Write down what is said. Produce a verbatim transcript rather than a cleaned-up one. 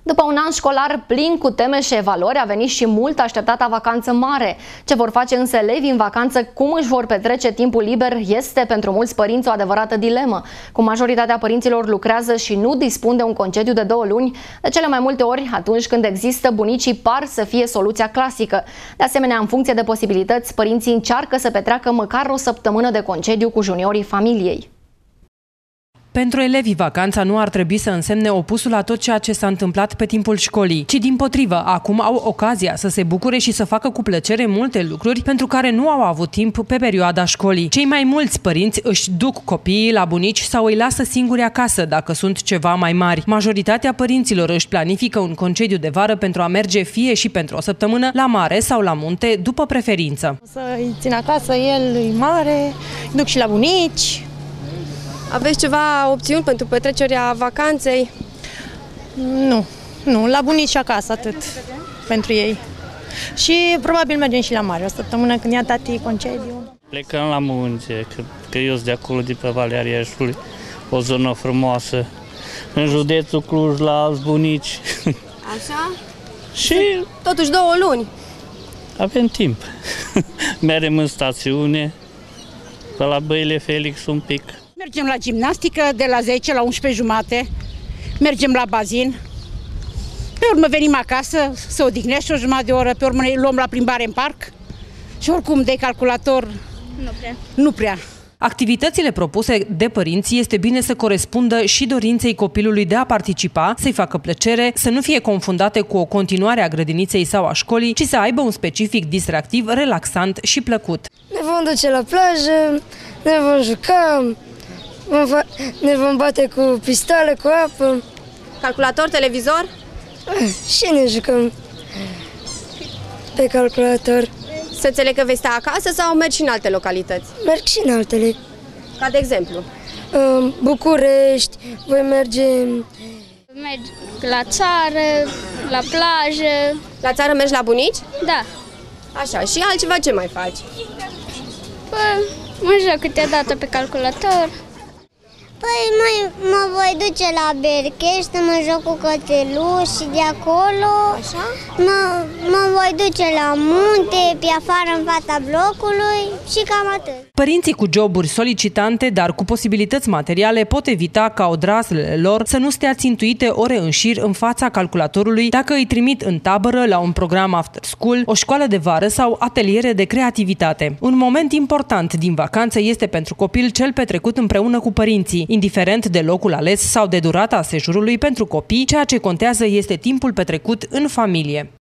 După un an școlar plin cu teme și evaluări, a venit și mult așteptata vacanță mare. Ce vor face însă elevii în vacanță, cum își vor petrece timpul liber, este pentru mulți părinți o adevărată dilemă. Cu majoritatea părinților lucrează și nu dispun de un concediu de două luni, de cele mai multe ori, atunci când există, bunicii par să fie soluția clasică. De asemenea, în funcție de posibilități, părinții încearcă să petreacă măcar o săptămână de concediu cu juniorii familiei. Pentru elevii, vacanța nu ar trebui să însemne opusul la tot ceea ce s-a întâmplat pe timpul școlii, ci dimpotrivă, acum au ocazia să se bucure și să facă cu plăcere multe lucruri pentru care nu au avut timp pe perioada școlii. Cei mai mulți părinți își duc copiii la bunici sau îi lasă singuri acasă dacă sunt ceva mai mari. Majoritatea părinților își planifică un concediu de vară pentru a merge fie și pentru o săptămână la mare sau la munte, după preferință. Să-i țin acasă, el e mare, duc și la bunici. Aveți ceva opțiuni pentru petrecerea vacanței? Nu, nu, la bunici acasă, atât pentru ei. Și probabil mergem și la mare, o săptămână când ia tati concediu. Plecăm la munte, că, că eu sunt de acolo, de pe Valea Ariașului, o zonă frumoasă, în județul Cluj, la alți bunici. Așa? Și totuși două luni. Avem timp. Mergem în stațiune, pe la Băile Felix un pic. Mergem la gimnastică de la zece la unsprezece jumate, mergem la bazin, pe urmă venim acasă să odihnești o jumătate de oră, pe urmă ne luăm la plimbare în parc și oricum de calculator nu prea. Nu prea. Activitățile propuse de părinți este bine să corespundă și dorinței copilului de a participa, să-i facă plăcere, să nu fie confundate cu o continuare a grădiniței sau a școlii, ci să aibă un specific distractiv, relaxant și plăcut. Ne vom duce la plajă, ne vom juca, ne vom bate cu pistoale, cu apă. Calculator, televizor? Și ne jucăm pe calculator. Să înțeleg că vei sta acasă sau mergi și în alte localități? Merg și în altele. Ca de exemplu? București, voi merge... Merg la țară, la plajă. La țară mergi la bunici? Da. Așa, și altceva ce mai faci? Păi, mă joc câteodată pe calculator. Păi mă, mă voi duce la Berchești să mă joc cu cățeluși și de acolo Așa? Mă, mă voi duce la munte, pe afară în fața blocului și cam atât. Părinții cu joburi solicitante, dar cu posibilități materiale, pot evita ca odraslele lor să nu stea țintuite ore în șir în fața calculatorului dacă îi trimit în tabără, la un program after school, o școală de vară sau ateliere de creativitate. Un moment important din vacanță este pentru copil cel petrecut împreună cu părinții, indiferent de locul ales sau de durata sejurului pentru copii, ceea ce contează este timpul petrecut în familie.